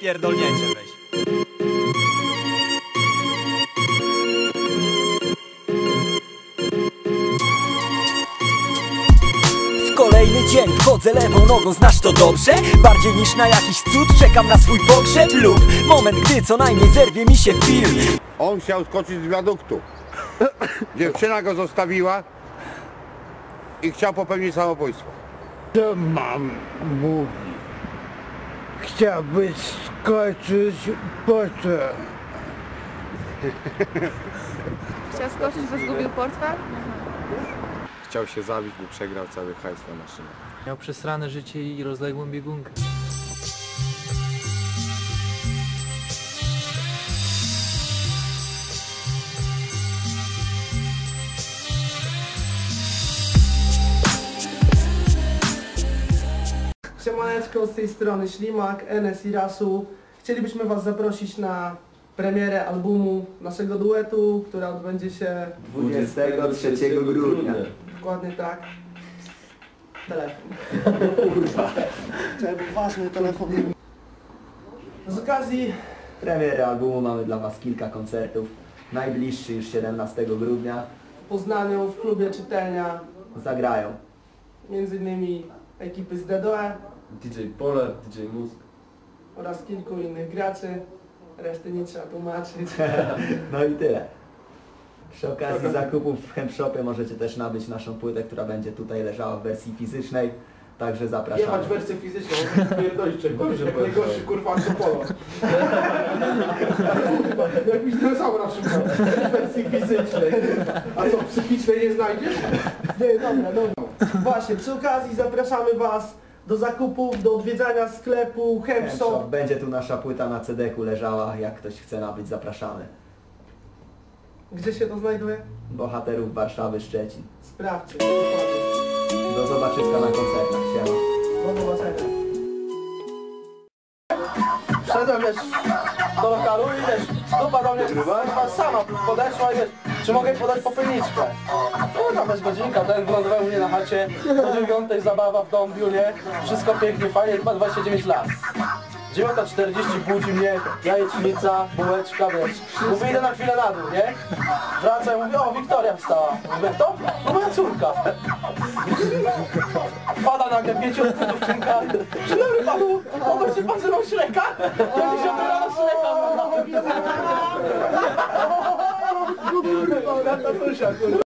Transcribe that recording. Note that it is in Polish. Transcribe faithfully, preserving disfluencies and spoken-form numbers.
pierdolnięcie weź. Kolejny dzień, wchodzę lewą nogą, znasz to dobrze? Bardziej niż na jakiś cud, czekam na swój pogrzeb lub moment, gdy co najmniej zerwie mi się film. On chciał skoczyć z wiaduktu. Dziewczyna go zostawiła i chciał popełnić samobójstwo. Co mam mówić? Chciałbyś skoczyć portfel. Chciał skoczyć, bo zgubił portfel? Chciał się zabić, bo przegrał cały hajs na maszynę. Miał przesrane życie i rozległą biegunkę. Siemaneczko, z tej strony Ślimak, N S i Rasu. Chcielibyśmy Was zaprosić na premierę albumu naszego duetu, która odbędzie się dwudziestego trzeciego grudnia. Dokładnie tak. Telefon. Kurwa. To był ważny telefon. Z okazji Premiery albumu mamy dla Was kilka koncertów. Najbliższy już siedemnastego grudnia. w Poznaniu, w klubie Czytelnia, Zagrają między innymi ekipy z D D E D J Polar, D J Musk. oraz kilku innych graczy. Reszty nie trzeba tłumaczyć. No i tyle. Przy okazji zakupów w Hempshopie możecie też nabyć naszą płytę, która będzie tutaj leżała w wersji fizycznej. Także zapraszamy. Jebać wersję fizyczną, pierdolić czegoś, jak najgorszy kurwa Antopolo. Jakiś dinozaura szuka w wersji fizycznej. A co, psychicznej nie znajdziesz? Nie, dobra, dobra. Właśnie, przy okazji zapraszamy Was do zakupów, do odwiedzania sklepu Hempshop. Hempshop. Będzie tu nasza płyta na C D-ku leżała. Jak ktoś chce nabyć, zapraszamy. Gdzie się to znajduje? Bohaterów Warszawy, Szczecin. Sprawdźcie, dokładnie. Do zobaczyska na koncertach. Siema. Do zobaczenia. Wszedłem, wiesz, do lokalu i wiesz, dupa do mnie chyba sama podeszła i wiesz, czy mogę jej podać popylniczkę? Kurwa, bez godzinka, ten wylądował mnie na chacie, do dziewiątej zabawa w Dąbiu, nie? Wszystko pięknie, fajnie, chyba dwadzieścia dziewięć lat. dziewiąta czterdzieści budzi mnie, jajecznica, bułeczka, wiesz. Mówię, idę na chwilę na dół, nie? Wracam, mówię, o, Wiktoria wstała. Mówię, to? No moja córka. Pada nagle pięciolletnia dziewczynka. Dzień dobry panu, obecnie pan ze mną Shreka? Ja dzisiaj na Shreka. Kurwa, na tatusia, kurwa.